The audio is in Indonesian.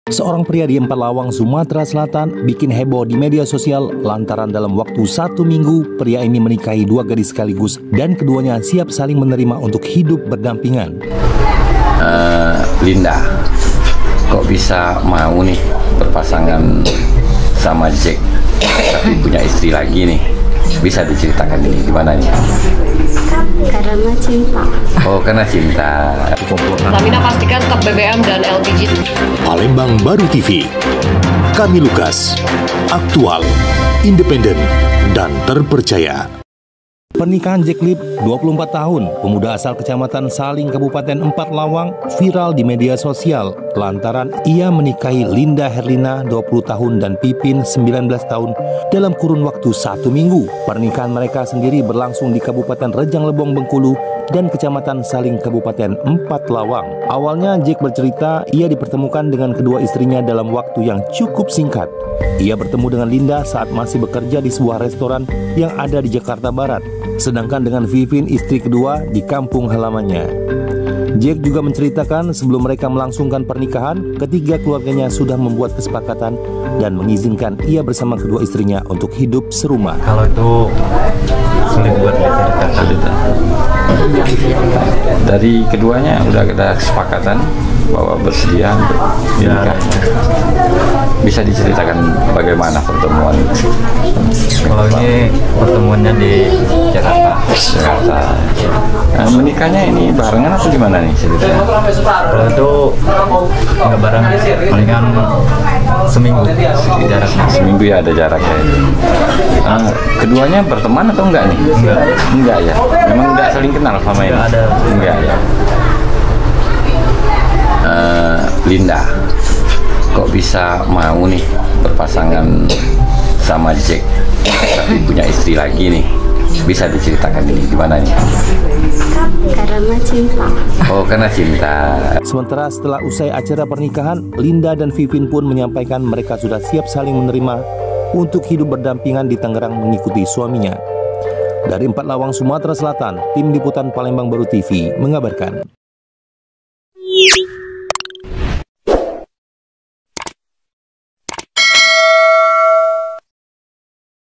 Seorang pria di Empalawang, Sumatera Selatan bikin heboh di media sosial lantaran dalam waktu 1 minggu pria ini menikahi 2 gadis sekaligus dan keduanya siap saling menerima untuk hidup berdampingan. Linda, kok bisa mau nih berpasangan sama Jack tapi punya istri lagi nih? Bisa diceritakan ini gimana nih? Karena cinta. Oh, karena cinta. Pertamina pastikan stok BBM dan LPG. Palembang Baru TV. Kami Lukas, aktual, independen, dan terpercaya. Pernikahan Jack Lip, 24 tahun, pemuda asal Kecamatan Saling, Kabupaten Empalawang, viral di media sosial lantaran ia menikahi Linda Herlina, 20 tahun, dan Pipin, 19 tahun, dalam kurun waktu 1 minggu. Pernikahan mereka sendiri berlangsung di Kabupaten Rejang Lebong, Bengkulu, dan Kecamatan Saling, Kabupaten Empalawang. Awalnya Jack bercerita ia dipertemukan dengan kedua istrinya dalam waktu yang cukup singkat. Ia bertemu dengan Linda saat masih bekerja di sebuah restoran yang ada di Jakarta Barat, sedangkan dengan Vivin, istri kedua, di kampung halamannya. Jack juga menceritakan sebelum mereka melangsungkan pernikahan, ketiga keluarganya sudah membuat kesepakatan dan mengizinkan ia bersama kedua istrinya untuk hidup serumah. Kalau itu sulit buat diceritakan. Dari keduanya udah ada kesepakatan bahwa bersedia untuk menikah. Bisa diceritakan bagaimana pertemuan? Kalau ini pertemuannya di Jakarta. Menikahnya ini barengan atau gimana nih ceritanya? Kalau itu nggak bareng, palingan seminggu jaraknya. Seminggu ya, ada jaraknya. Keduanya berteman atau enggak nih? Enggak ya. Memang enggak saling kenal sama ini. Enggak ada. Enggak ya. Linda, kok bisa mau nih berpasangan sama Jack tapi punya istri lagi nih? Bisa diceritakan ini gimana nih? Karena cinta. Oh, karena cinta. Sementara setelah usai acara pernikahan, Linda dan Vivin pun menyampaikan mereka sudah siap saling menerima untuk hidup berdampingan di Tangerang mengikuti suaminya. Dari Empalawang, Sumatera Selatan, Tim Liputan Palembang Baru TV mengabarkan.